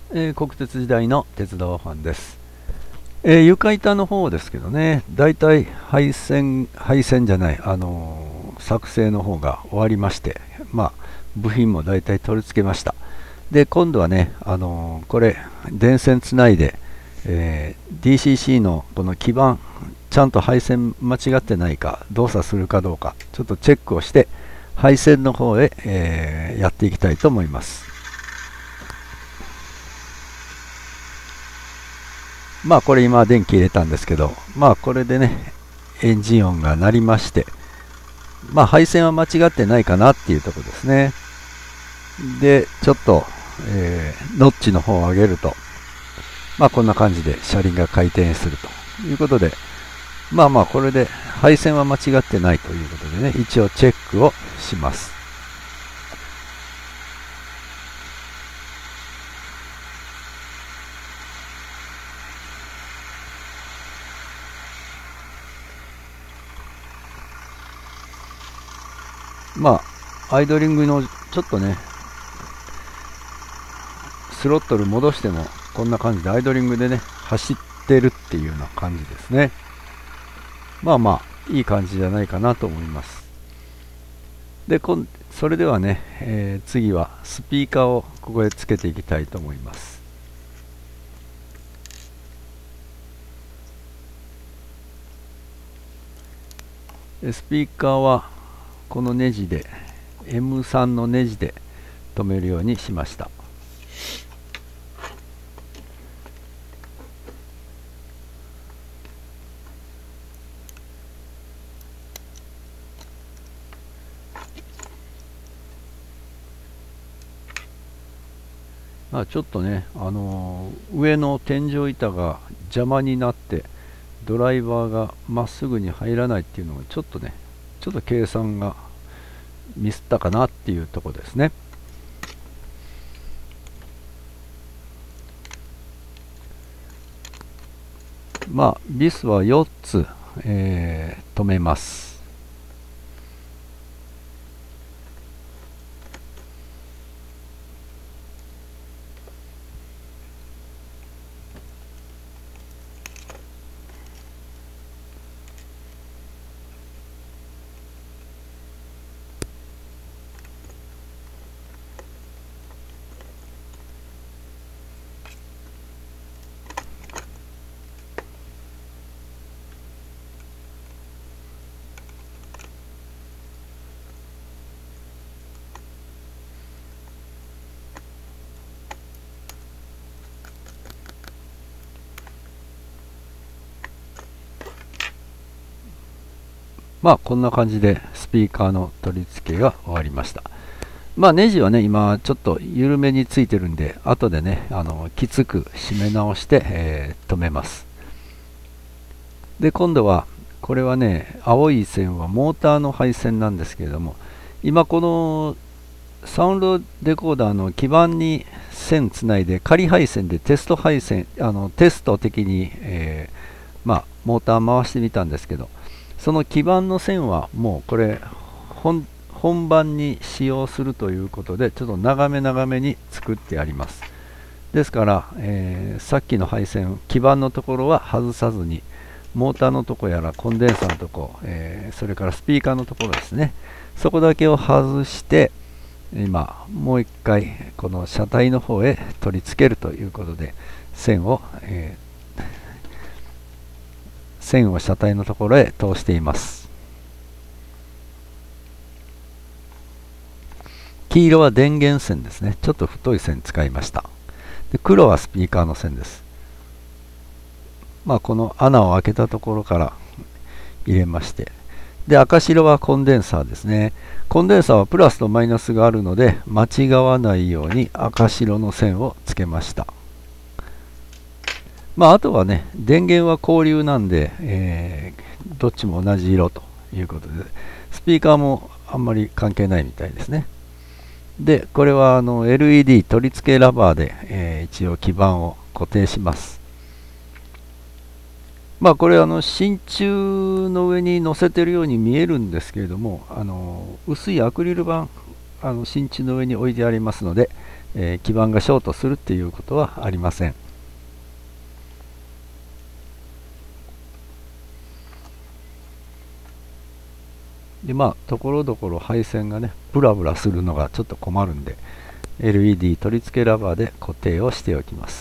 国鉄時代の鉄道ファンです。床板の方ですけどね、だいたい配線じゃない、作成の方が終わりまして、部品もだいたい取り付けました。で、今度はね、これ、電線つないで、DCC のこの基板、ちゃんと配線間違ってないか、動作するかどうか、ちょっとチェックをして、配線の方へ、やっていきたいと思います。これ今電気入れたんですけど、これでね、エンジン音が鳴りまして、配線は間違ってないかなっていうところですね。で、ちょっと、ノッチの方を上げると、こんな感じで車輪が回転するということで、これで配線は間違ってないということでね、一応チェックをします。アイドリングのちょっとね、スロットル戻してもこんな感じでアイドリングでね、走ってるっていうような感じですね。いい感じじゃないかなと思います。で、それではね、次はスピーカーをここへつけていきたいと思います。スピーカーはこのネジで M3 のネジで止めるようにしました。ちょっとね、上の天井板が邪魔になってドライバーがまっすぐに入らないっていうのがちょっと計算がミスったかなっていうところですね。ビスは4つ、止めます。こんな感じでスピーカーの取り付けが終わりました。ネジはね、今ちょっと緩めについてるんで、後でね、きつく締め直して、止めます。で、今度は、これはね、青い線はモーターの配線なんですけれども、今このサウンドデコーダーの基板に線つないで、仮配線でテスト配線、テスト的に、モーター回してみたんですけど、その基板の線はもうこれ本番に使用するということでちょっと長めに作ってあります。ですから、さっきの配線基板のところは外さずにモーターのところやらコンデンサーのところ、それからスピーカーのところですね、そこだけを外して今もう一回この車体の方へ取り付けるということで線を車体のところへ通しています。黄色は電源線ですね。ちょっと太い線使いました。で、黒はスピーカーの線です。この穴を開けたところから入れまして、で、赤白はコンデンサーですね。コンデンサーはプラスとマイナスがあるので間違わないように赤白の線をつけました。あとはね、電源は交流なんで、どっちも同じ色ということで、スピーカーもあんまり関係ないみたいですね。で、これはLED 取り付けラバーで、一応基板を固定します。これ真鍮の上に乗せてるように見えるんですけれども、薄いアクリル板真鍮の上に置いてありますので、 基板がショートするっていうことはありません。でところどころ配線がねブラブラするのがちょっと困るんで LED 取り付けラバーで固定をしておきます。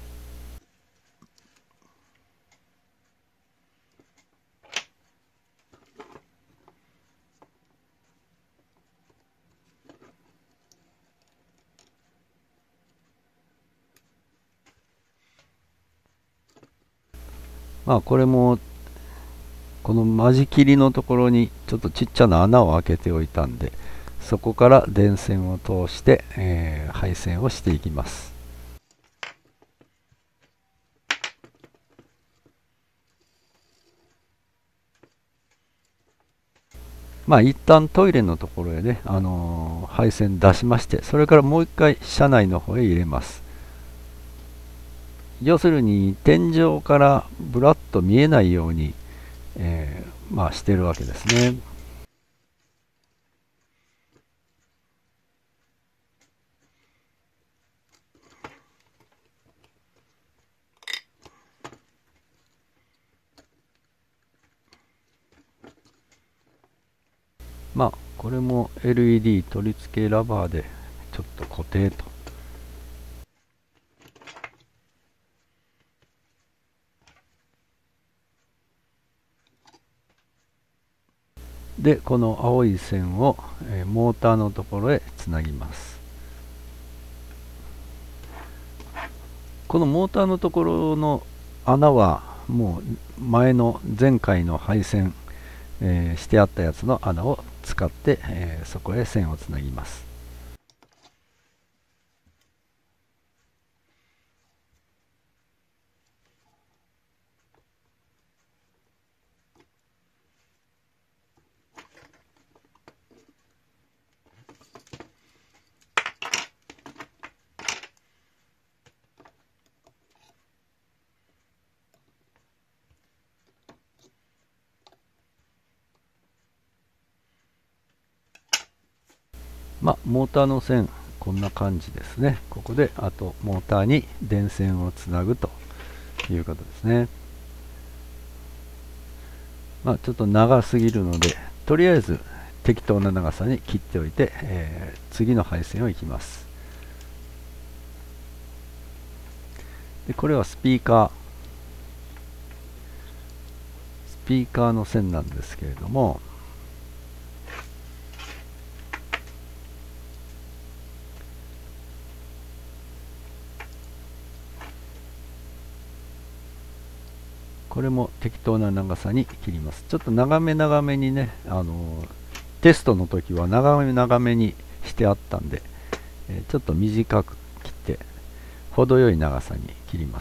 これもこの間仕切りのところにちょっとちっちゃな穴を開けておいたんで、そこから電線を通して、配線をしていきます。一旦トイレのところへね、配線出しまして、それからもう一回車内の方へ入れます。要するに天井からブラッと見えないように、してるわけですね。これも LED 取り付けラバーでちょっと固定と。でこの青い線を、モーターのところへつなぎます。このモーターのところの穴はもう前回の配線、してあったやつの穴を使って、そこへ線をつなぎます。モーターの線こんな感じですね。ここであとモーターに電線をつなぐということですね。ちょっと長すぎるのでとりあえず適当な長さに切っておいて、次の配線をいきます。でこれはスピーカーの線なんですけれども、これも適当な長さに切ります。ちょっと長めにね、テストの時は長めにしてあったんで、ちょっと短く切って程よい長さに切ります。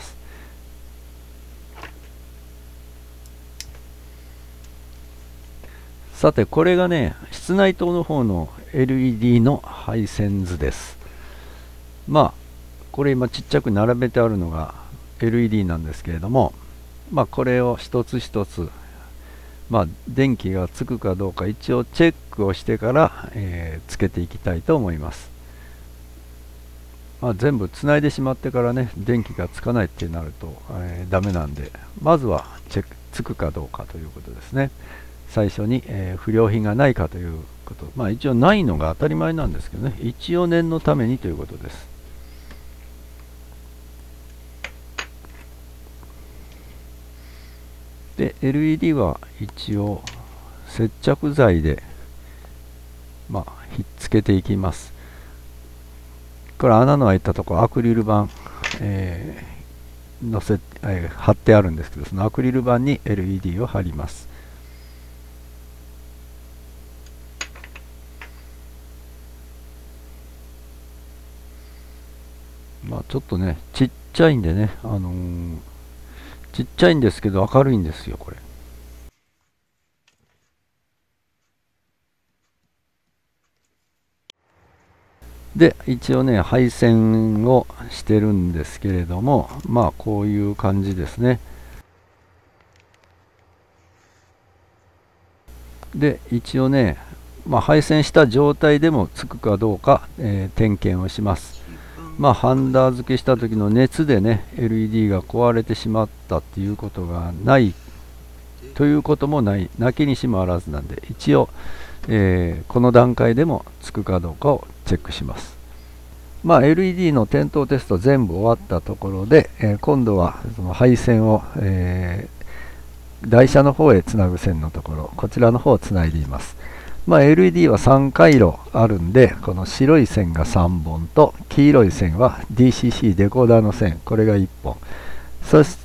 さてこれがね室内灯の方の LED の配線図です。これ今ちっちゃく並べてあるのが LED なんですけれども、これを一つ一つ、電気がつくかどうか一応チェックをしてから、つけていきたいと思います。全部つないでしまってからね電気がつかないってなると、ダメなんで、まずはつくかどうかということですね。最初に、不良品がないかということ、一応ないのが当たり前なんですけどね、一応念のためにということです。で LED は一応接着剤で、ひっつけていきます。これ穴の開いたところアクリル板、貼ってあるんですけど、そのアクリル板に LED を貼ります。ちょっとねちっちゃいんでね、ちっちゃいんですけど明るいんですよこれ。で一応ね配線をしてるんですけれども、こういう感じですね。で一応ね、配線した状態でもつくかどうか、点検をします。 まあハンダ付けした時の熱でね LED が壊れてしまったっていうことがないということもないなきにしもあらずなんで、一応、この段階でもつくかどうかをチェックします。まあ、LED の点灯テスト全部終わったところで、今度はその配線を、台車の方へつなぐ線のところ、こちらの方をつないでいます。まあ、LED は3回路あるんで、この白い線が3本と黄色い線は DCC デコーダーの線、これが1本。そして、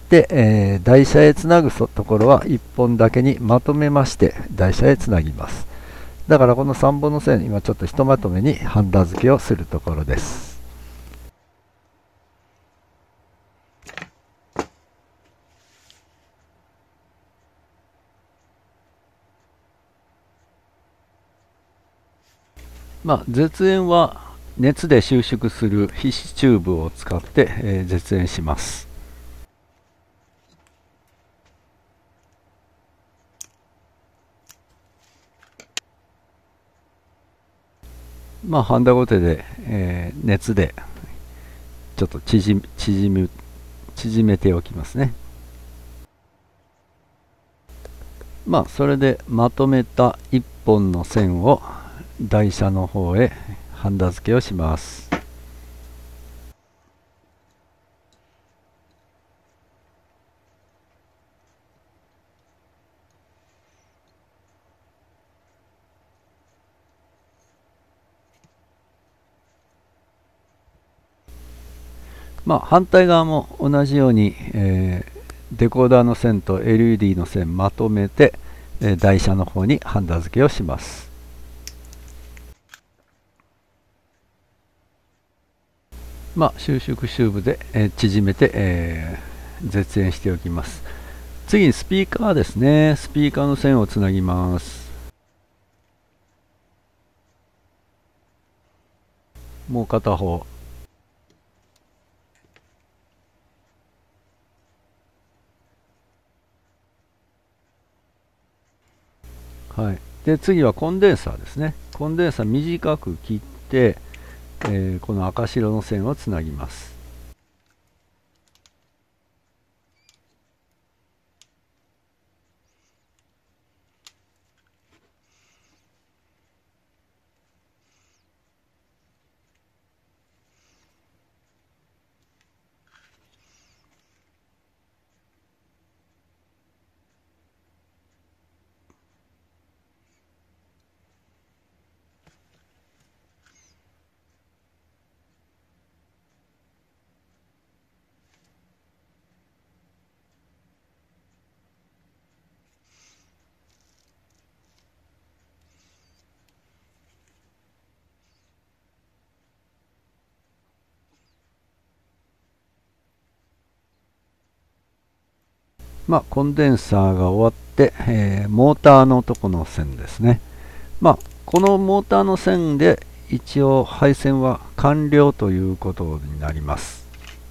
台車へつなぐところは1本だけにまとめまして台車へつなぎます。だからこの3本の線、今ちょっとひとまとめにハンダ付けをするところです。まあ、絶縁は熱で収縮する皮脂チューブを使って、絶縁します。まあ、ハンダゴテで、熱でちょっと縮めておきますね。まあ、それでまとめた1本の線を台車の方へハンダ付けをします。まあ、反対側も同じように、デコーダーの線と LED の線まとめて、台車の方にハンダ付けをします。まあ、収縮シューブで、縮めて、絶縁しておきます。次にスピーカーですね。スピーカーの線をつなぎます。もう片方。はい、で次はコンデンサーですね。コンデンサー短く切って、この赤白の線をつなぎます。まあ、コンデンサーが終わって、モーターのとこの線ですね。まあ、このモーターの線で一応配線は完了ということになります。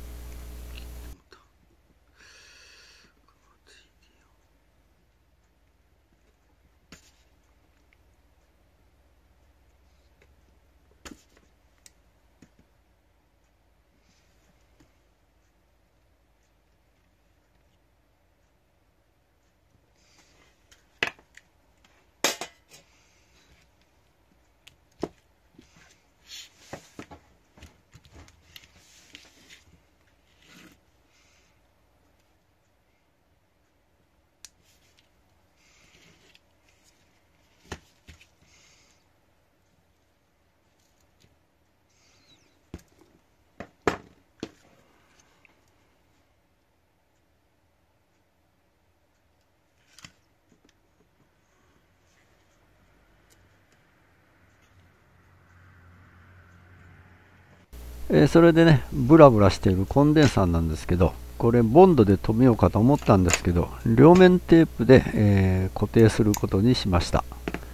それでね、ブラブラしているコンデンサーなんですけど、これボンドで留めようかと思ったんですけど、両面テープで、固定することにしました。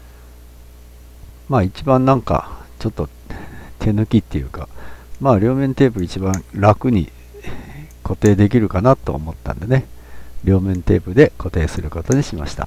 まあ一番なんかちょっと手抜きっていうか、まあ両面テープ一番楽に固定できるかなと思ったんでね、両面テープで固定することにしました。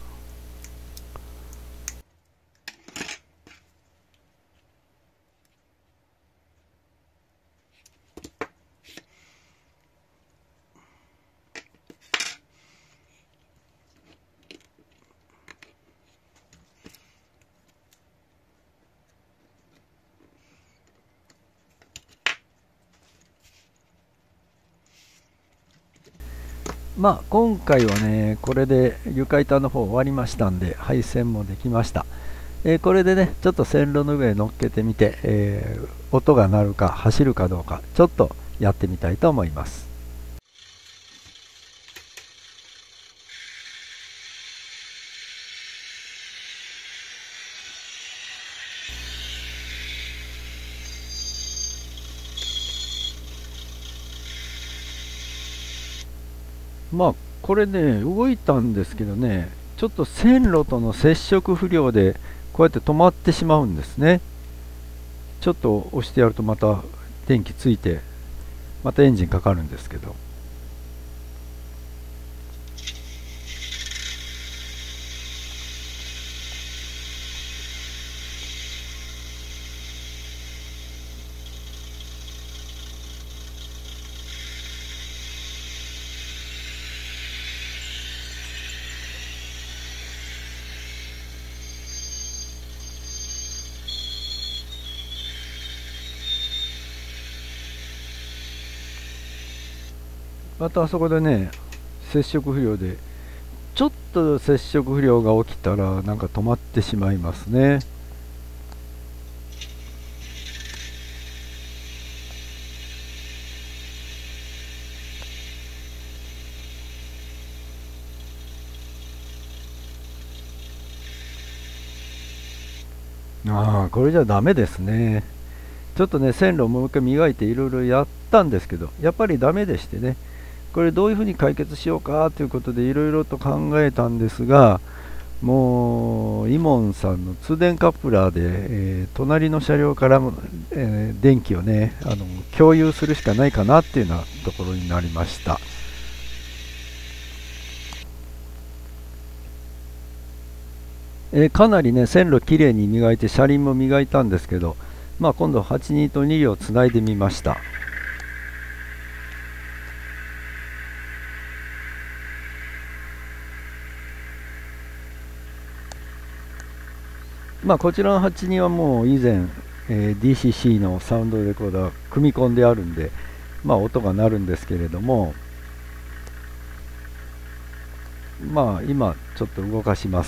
今回はね、これで床板の方終わりましたんで、配線もできました。これでね、ちょっと線路の上に乗っけてみて、音が鳴るか走るかどうか、ちょっとやってみたいと思います。これね、動いたんですけどね、ちょっと線路との接触不良で、こうやって止まってしまうんですね。ちょっと押してやるとまた電気ついて、またエンジンかかるんですけど。またあそこでね、接触不良で、ちょっと接触不良が起きたらなんか止まってしまいますね。これじゃダメですね。ちょっとね、線路をもう一回磨いていろいろやったんですけど、やっぱりダメでしてね、これどういうふうに解決しようかということでいろいろと考えたんですが、もうイモンさんの通電カップラーで、隣の車両からも、電気をね共有するしかないかなっていうようなところになりました。かなりね線路きれいに磨いて車輪も磨いたんですけど、今度82と2両つないでみました。こちらの82はもう以前、DCC のサウンドレコーダー組み込んであるんで、音が鳴るんですけれども、今ちょっと動かします。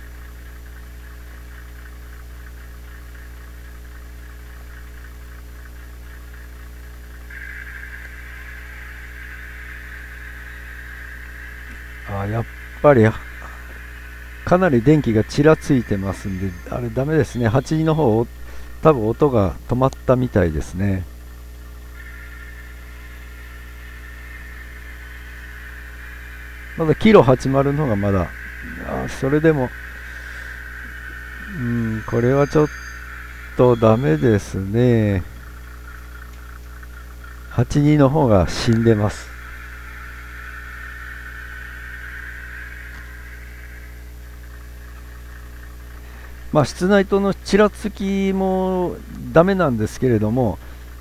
やっぱりかなり電気がちらついてますんで、あれダメですね。82の方多分音が止まったみたいですね。まだキロ80の方がまだ、それでもこれはちょっとダメですね。82の方が死んでます。室内灯のちらつきもダメなんですけれども、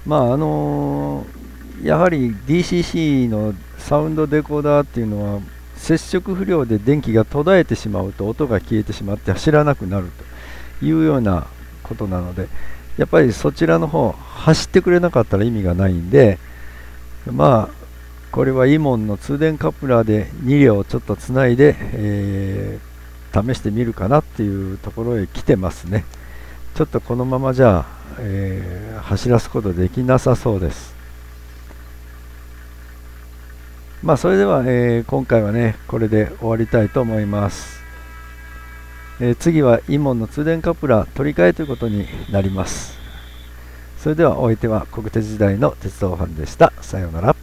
やはり DCC のサウンドデコーダーっていうのは接触不良で電気が途絶えてしまうと音が消えてしまって走らなくなるというようなことなので、やっぱりそちらの方走ってくれなかったら意味がないんで、これはイモンの通電カプラーで2両ちょっとつないで、試してみるかなっていうところへ来てますね。ちょっとこのままじゃあ、走らすことできなさそうです。それでは、今回はねこれで終わりたいと思います。次はイモンの通電カプラー取り替えということになります。それではお相手は国鉄時代の鉄道ファンでした。さようなら。